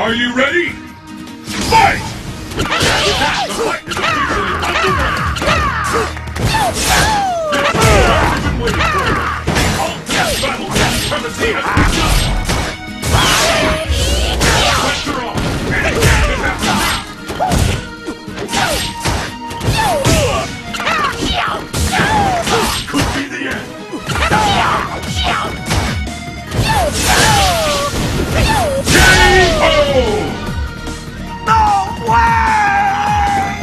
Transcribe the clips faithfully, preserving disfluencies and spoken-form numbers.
Are you ready? Fight! The fight is officially underway! I've been waiting for it! The ultimate battle of supremacy has begun! Pressure on! Anything can happen now! Could be the end! K O! No way!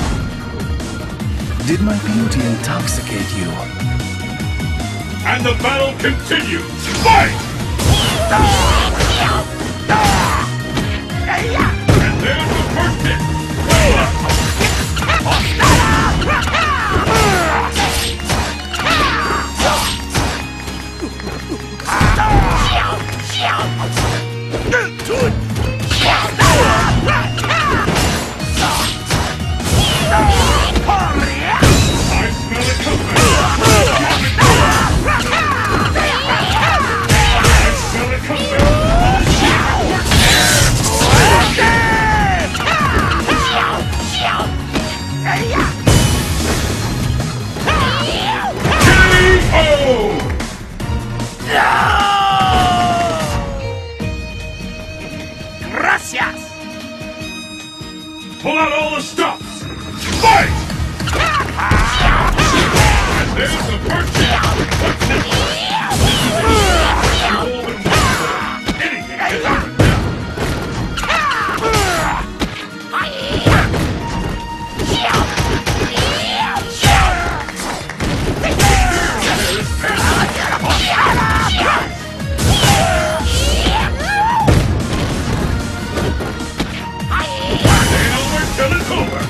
Did my beauty intoxicate you? And the battle continues! Fight! And there's the first hit! I smell it coming! I smell it coming! Gracias! Pull out all the stops! Fight! And there's the first hit! What's next? You've all been waiting for. Anything can happen now! Till it's over!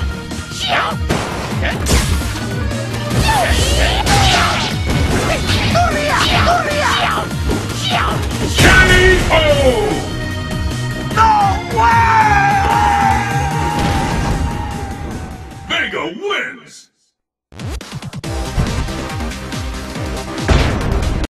K O! No way! Vega wins!